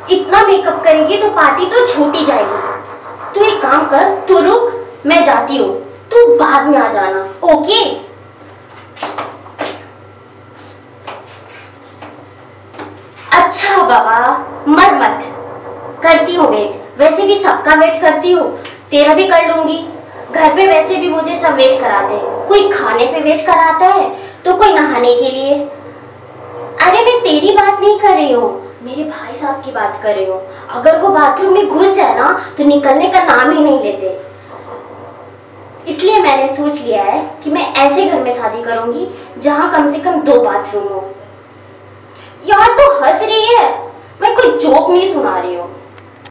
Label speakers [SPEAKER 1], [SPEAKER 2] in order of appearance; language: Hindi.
[SPEAKER 1] इतना मेकअप करेगी तो पार्टी तो छूट ही जाएगी। तू एक काम कर, तू रुक, मैं जाती हूँ, तू बाद में आ जाना, ओके? अच्छा बाबा, मर मत, करती हूँ वेट। वैसे भी सबका वेट करती हूँ, तेरा भी कर लूंगी। घर पे वैसे भी मुझे सब वेट कराते हैं, कोई खाने पे वेट कराता है तो कोई नहाने के लिए। अरे मैं तेरी बात नहीं कर रही हूँ, मेरे भाई साहब की बात कर रही हूँ। अगर वो बाथरूम में घुस जाए ना तो निकलने का नाम ही नहीं लेते। इसलिए मैंने सोच लिया है कि मैं ऐसे घर में शादी करूंगी जहां कम से कम 2 बाथरूम हो। यार तो हंस रही है, मैं कोई जोक नहीं सुना रही हूँ।